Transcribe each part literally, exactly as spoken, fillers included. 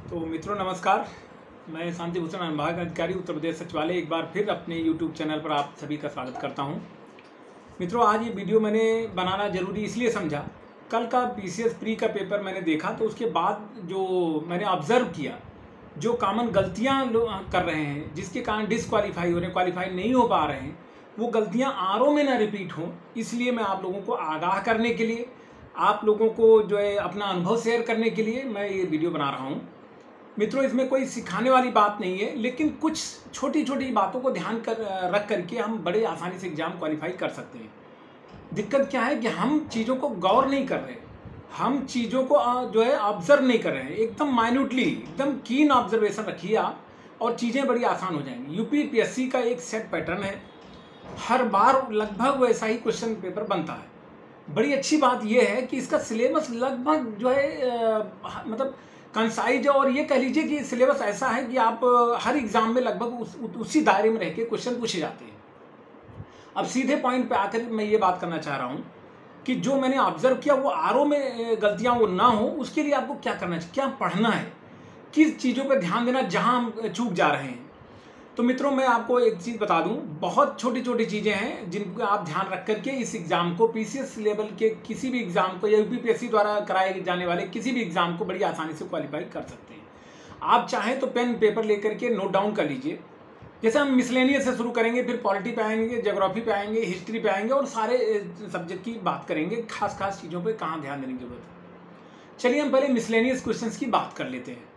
तो मित्रों नमस्कार, मैं शांति भूषण अनुभाग अधिकारी उत्तर प्रदेश सचिवालय एक बार फिर अपने यूट्यूब चैनल पर आप सभी का स्वागत करता हूं। मित्रों, आज ये वीडियो मैंने बनाना ज़रूरी इसलिए समझा, कल का पीसीएस प्री का पेपर मैंने देखा तो उसके बाद जो मैंने ऑब्ज़र्व किया, जो कॉमन गलतियाँ लोग कर रहे हैं जिसके कारण डिसक्वालीफाई हो रहे हैं, क्वालिफाई नहीं हो पा रहे हैं, वो गलतियाँ आर ओ में ना रिपीट हों, इसलिए मैं आप लोगों को आगाह करने के लिए, आप लोगों को जो है अपना अनुभव शेयर करने के लिए मैं ये वीडियो बना रहा हूँ। मित्रों, इसमें कोई सिखाने वाली बात नहीं है, लेकिन कुछ छोटी छोटी बातों को ध्यान कर रख करके हम बड़े आसानी से एग्ज़ाम क्वालिफाई कर सकते हैं। दिक्कत क्या है कि हम चीज़ों को गौर नहीं कर रहे, हम चीज़ों को जो है ऑब्जर्व नहीं कर रहे हैं। एकदम माइन्यूटली, एकदम कीन ऑब्जर्वेशन रखिए आप और चीज़ें बड़ी आसान हो जाएंगी। यूपीपीएससी का एक सेट पैटर्न है, हर बार लगभग वैसा ही क्वेश्चन पेपर बनता है। बड़ी अच्छी बात यह है कि इसका सिलेबस लगभग जो है आ, मतलब कंसाइज, और ये कह लीजिए कि सिलेबस ऐसा है कि आप हर एग्जाम में लगभग उस, उसी दायरे में रह के क्वेश्चन पूछे जाते हैं। अब सीधे पॉइंट पे आकर मैं ये बात करना चाह रहा हूँ कि जो मैंने ऑब्जर्व किया वो आर ओ में गलतियाँ वो ना हो, उसके लिए आपको क्या करना चाहिए, क्या पढ़ना है, किस चीज़ों पर ध्यान देना जहाँ हम चूक जा रहे हैं। तो मित्रों, मैं आपको एक चीज़ बता दूं, बहुत छोटी छोटी चीज़ें हैं जिनको आप ध्यान रख करके इस एग्ज़ाम को, पीसीएस लेवल के किसी भी एग्ज़ाम को या यूपीपीएससी द्वारा कराए जाने वाले किसी भी एग्ज़ाम को बड़ी आसानी से क्वालिफाई कर सकते हैं। आप चाहें तो पेन पेपर लेकर के नोट डाउन कर लीजिए। जैसे हम मिसलेनियस से शुरू करेंगे, फिर पॉलिटी पे आएंगे, ज्योग्राफी पे आएंगे, हिस्ट्री पे आएंगे और सारे सब्जेक्ट की बात करेंगे, खास खास चीज़ों पर कहाँ ध्यान देने की जरूरत है। चलिए हम पहले मिसलेनियस क्वेश्चन की बात कर लेते हैं।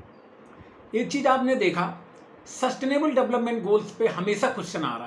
एक चीज़ आपने देखा, सस्टेनेबल डेवलपमेंट गोल्स पे हमेशा क्वेश्चन आ रहा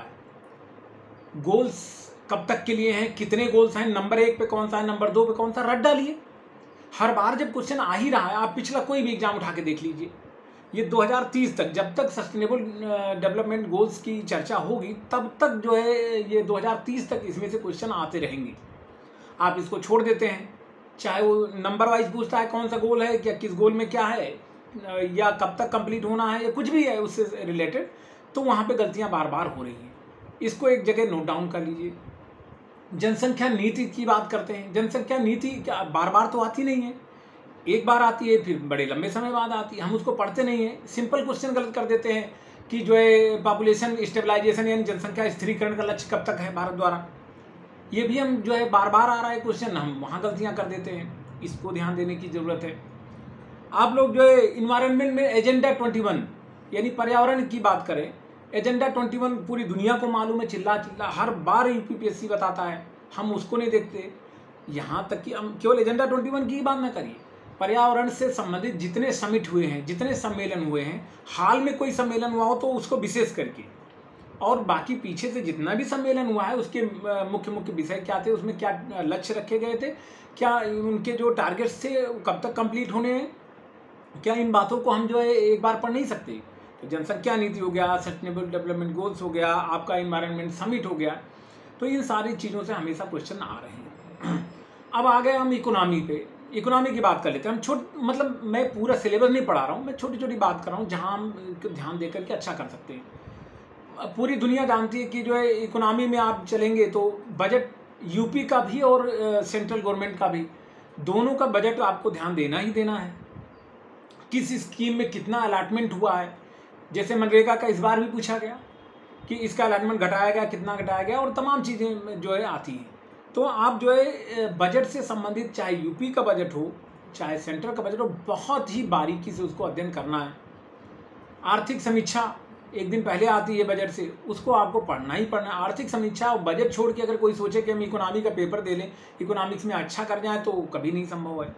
है। गोल्स कब तक के लिए हैं, कितने गोल्स हैं, नंबर एक पे कौन सा है, नंबर दो पे कौन सा, रट डालिए। हर बार जब क्वेश्चन आ ही रहा है, आप पिछला कोई भी एग्जाम उठा के देख लीजिए, ये दो हज़ार तीस तक जब तक सस्टेनेबल डेवलपमेंट गोल्स की चर्चा होगी तब तक जो है ये दो हज़ार तीस तक इसमें से क्वेश्चन आते रहेंगे। आप इसको छोड़ देते हैं, चाहे वो नंबर वाइज पूछता है कौन सा गोल है, क्या किस गोल में क्या है, या कब तक कंप्लीट होना है, या कुछ भी है उससे रिलेटेड, तो वहाँ पे गलतियाँ बार बार हो रही हैं। इसको एक जगह नोट डाउन कर लीजिए। जनसंख्या नीति की बात करते हैं, जनसंख्या नीति क्या बार बार तो आती नहीं है, एक बार आती है फिर बड़े लंबे समय बाद आती है, हम उसको पढ़ते नहीं हैं। सिंपल क्वेश्चन गलत कर देते हैं कि जो है पॉपुलेशन स्टेबलाइजेशन यानी जनसंख्या स्थिरीकरण का लक्ष्य कब तक है भारत द्वारा, ये भी हम जो है बार बार आ रहा है क्वेश्चन, हम वहाँ गलतियाँ कर देते हैं। इसको ध्यान देने की ज़रूरत है। आप लोग जो है इन्वायरमेंट में एजेंडा इक्कीस यानी पर्यावरण की बात करें, एजेंडा इक्कीस पूरी दुनिया को मालूम है, चिल्ला चिल्ला हर बार यूपीपीएससी बताता है, हम उसको नहीं देखते। यहाँ तक कि हम केवल एजेंडा इक्कीस की बात ना करिए, पर्यावरण से संबंधित जितने समिट हुए हैं, जितने सम्मेलन हुए हैं, हाल में कोई सम्मेलन हुआ हो तो उसको विशेष करके, और बाकी पीछे से जितना भी सम्मेलन हुआ है उसके मुख्य मुख्य विषय क्या थे, उसमें क्या लक्ष्य रखे गए थे, क्या उनके जो टारगेट्स थे कब तक कंप्लीट होने हैं, क्या इन बातों को हम जो है एक बार पढ़ नहीं सकते। तो जनसंख्या नीति हो गया, सस्टेनेबल डेवलपमेंट गोल्स हो गया, आपका इन्वायरमेंट समिट हो गया, तो इन सारी चीज़ों से हमेशा क्वेश्चन आ रहे हैं। अब आ गए हम इकोनॉमी पे। इकोनॉमी की बात कर लेते हैं हम। छोट मतलब मैं पूरा सिलेबस नहीं पढ़ा रहा हूँ, मैं छोटी छोटी बात कर रहा हूँ जहाँ हम ध्यान दे करके अच्छा कर सकते हैं। पूरी दुनिया जानती है कि जो है इकोनॉमी में आप चलेंगे तो बजट यूपी का भी और सेंट्रल गवर्नमेंट का भी, दोनों का बजट आपको ध्यान देना ही देना है। किस स्कीम में कितना अलॉटमेंट हुआ है, जैसे मनरेगा का इस बार भी पूछा गया कि इसका अलॉटमेंट घटाया गया, कितना घटाया गया, और तमाम चीज़ें जो है आती हैं। तो आप जो है बजट से संबंधित, चाहे यूपी का बजट हो चाहे सेंट्रल का बजट हो, बहुत ही बारीकी से उसको अध्ययन करना है। आर्थिक समीक्षा एक दिन पहले आती है बजट से, उसको आपको पढ़ना ही पढ़ना है। आर्थिक समीक्षा और बजट छोड़ के अगर कोई सोचे कि हम इकोनॉमी का पेपर दे लें, इकोनॉमिक्स में अच्छा कर जाए, तो कभी नहीं संभव है।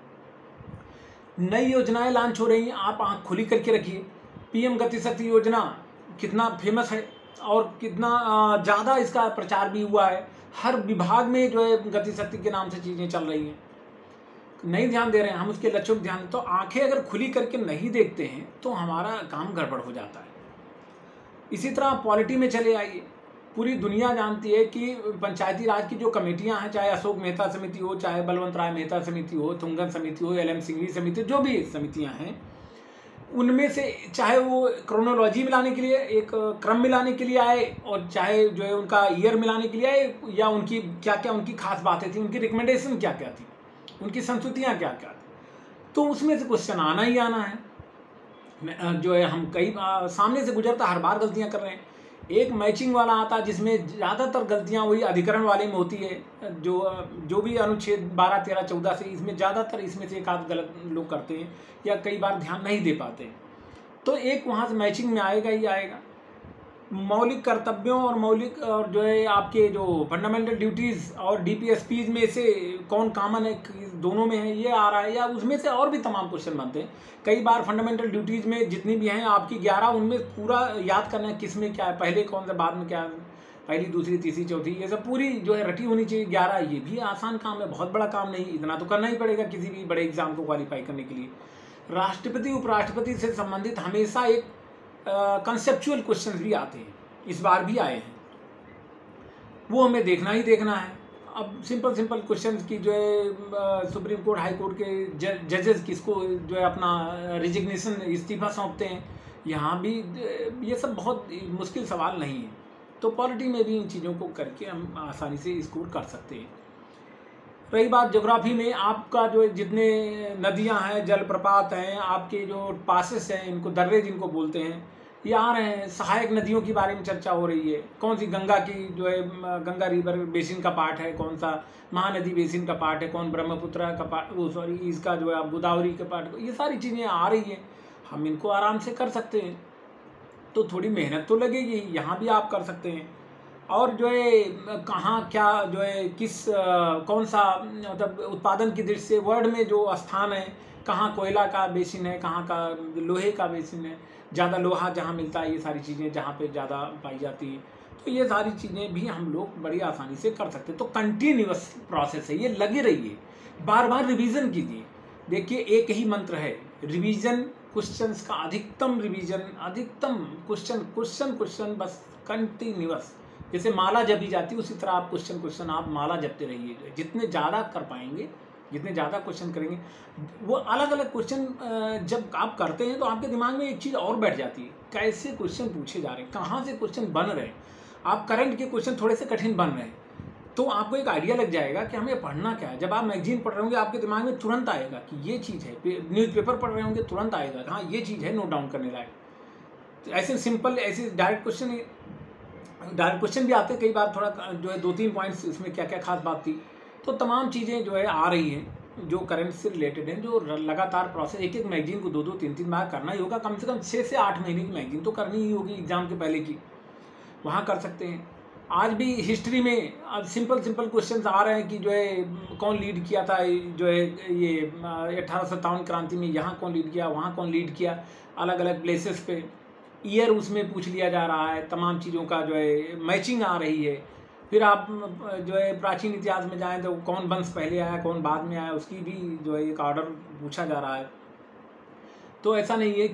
नई योजनाएं लॉन्च हो रही हैं, आप आँख खुली करके रखिए। पीएम गति शक्ति योजना कितना फेमस है और कितना ज़्यादा इसका प्रचार भी हुआ है, हर विभाग में जो है गति शक्ति के नाम से चीज़ें चल रही हैं। नहीं ध्यान दे रहे हैं हम उसके लक्ष्यों पर ध्यान, तो आंखें अगर खुली करके नहीं देखते हैं तो हमारा काम गड़बड़ हो जाता है। इसी तरह पॉलिटी में चले आइए। पूरी दुनिया जानती है कि पंचायती राज की जो कमेटियां हैं, चाहे अशोक मेहता समिति हो, चाहे बलवंत राय मेहता समिति हो, तुंगन समिति हो, एल एम सिंघवी समिति, जो भी समितियां हैं, उनमें से चाहे वो क्रोनोलॉजी मिलाने के लिए, एक क्रम मिलाने के लिए आए, और चाहे जो है उनका ईयर मिलाने के लिए आए, या उनकी क्या क्या उनकी खास बातें थी, उनकी रिकमेंडेशन क्या क्या थी, उनकी संस्तुतियाँ क्या क्या थी, तो उसमें से क्वेश्चन आना ही आना है। जो है हम कई सामने से गुजरता हर बार गलतियां कर रहे हैं। एक मैचिंग वाला आता जिसमें ज़्यादातर गलतियां वही अधिकरण वाले में होती है, जो जो भी अनुच्छेद बारह तेरह चौदह से इसमें ज़्यादातर इसमें से एक आध गलत लोग करते हैं या कई बार ध्यान नहीं दे पाते हैं। तो एक वहाँ से मैचिंग में आएगा ही आएगा। मौलिक कर्तव्यों और मौलिक और जो है आपके जो फंडामेंटल ड्यूटीज़ और डीपीएसपीज में से कौन कॉमन है, दोनों में है, ये आ रहा है, या उसमें से और भी तमाम क्वेश्चन बनते हैं। कई बार फंडामेंटल ड्यूटीज़ में जितनी भी हैं आपकी ग्यारह, उनमें पूरा याद करना है किस में क्या है, पहले कौन सा बाद में क्या है, पहली दूसरी तीसरी चौथी, ये सब पूरी जो है रटी होनी चाहिए। ग्यारह ये भी आसान काम है, बहुत बड़ा काम नहीं, इतना तो करना ही पड़ेगा किसी भी बड़े एग्जाम को क्वालिफाई करने के लिए। राष्ट्रपति उपराष्ट्रपति से संबंधित हमेशा एक कंसेप्चुअल क्वेश्चन भी आते हैं, इस बार भी आए हैं, वो हमें देखना ही देखना है। अब सिंपल सिंपल क्वेश्चन की जो है सुप्रीम कोर्ट हाई कोर्ट के जजेस किसको जो है अपना रिजिग्नेशन इस्तीफा सौंपते हैं, यहाँ भी ये सब बहुत मुश्किल सवाल नहीं है। तो पॉलिटी में भी इन चीज़ों को करके हम आसानी से स्कोर कर सकते हैं। रही बात ज्योग्राफी में, आपका जो जितने नदियां हैं, जलप्रपात हैं, आपके जो पासेस हैं, इनको दर्रे जिनको बोलते हैं, ये आ रहे हैं। सहायक नदियों के बारे में चर्चा हो रही है, कौन सी गंगा की जो है गंगा रिवर बेसिन का पार्ट है, कौन सा महानदी बेसिन का पार्ट है, कौन ब्रह्मपुत्र का पार्ट, वो सॉरी इसका जो है गोदावरी का पार्ट, ये सारी चीज़ें आ रही हैं, हम इनको आराम से कर सकते हैं। तो थोड़ी मेहनत तो लगेगी, यहाँ भी आप कर सकते हैं। और जो है कहाँ क्या जो है किस आ, कौन सा मतलब उत्पादन की दृष्टि से वर्ल्ड में जो स्थान है, कहाँ कोयला का बेसिन है, कहाँ का लोहे का बेसिन है, ज़्यादा लोहा जहाँ मिलता है, ये सारी चीज़ें जहाँ पे ज़्यादा पाई जाती है, तो ये सारी चीज़ें भी हम लोग बड़ी आसानी से कर सकते हैं। तो कंटिन्यूअस प्रोसेस है, ये लगे रहिए, बार बार रिवीजन कीजिए। देखिए एक ही मंत्र है, रिवीजन क्वेश्चंस का अधिकतम रिवीजन, अधिकतम क्वेश्चन क्वेश्चन क्वेश्चन बस कंटिन्यूअस, जैसे माला जपी जाती है उसी तरह आप क्वेश्चन क्वेश्चन आप माला जपते रहिए। जितने ज़्यादा कर पाएंगे, जितने ज़्यादा क्वेश्चन करेंगे, वो अलग अलग क्वेश्चन जब आप करते हैं तो आपके दिमाग में एक चीज़ और बैठ जाती है, कैसे क्वेश्चन पूछे जा रहे हैं, कहाँ से क्वेश्चन बन रहे हैं। आप करंट के क्वेश्चन थोड़े से कठिन बन रहे हैं तो आपको एक आइडिया लग जाएगा कि हमें पढ़ना क्या है। जब आप मैगजीन पढ़ रहे होंगे आपके दिमाग में तुरंत आएगा कि ये चीज़ है, न्यूज़पेपर पढ़ रहे होंगे तुरंत आएगा हाँ ये चीज़ है, नोट डाउन करने लायक। तो ऐसे सिंपल ऐसे डायरेक्ट क्वेश्चन डायरेक्ट क्वेश्चन भी आते हैं कई बार, थोड़ा जो है दो तीन पॉइंट्स इसमें क्या क्या खास बात थी। तो तमाम चीज़ें जो है आ रही हैं जो करंट से रिलेटेड हैं, जो लगातार प्रोसेस, एक एक मैगजीन को दो दो तीन तीन बार करना ही होगा, कम से कम छः से आठ महीने की मैगजीन तो करनी ही होगी एग्जाम के पहले की, वहाँ कर सकते हैं। आज भी हिस्ट्री में अब सिंपल सिंपल क्वेश्चंस आ रहे हैं कि जो है कौन लीड किया था, जो है ये अठारह सौ सत्तावन क्रांति में यहाँ कौन लीड किया, वहाँ कौन लीड किया, अलग अलग प्लेसेस पे ईयर उसमें पूछ लिया जा रहा है। तमाम चीज़ों का जो है मैचिंग आ रही है। फिर आप जो है प्राचीन इतिहास में जाएं तो कौन वंश पहले आया कौन बाद में आया, उसकी भी जो है एक ऑर्डर पूछा जा रहा है। तो ऐसा नहीं है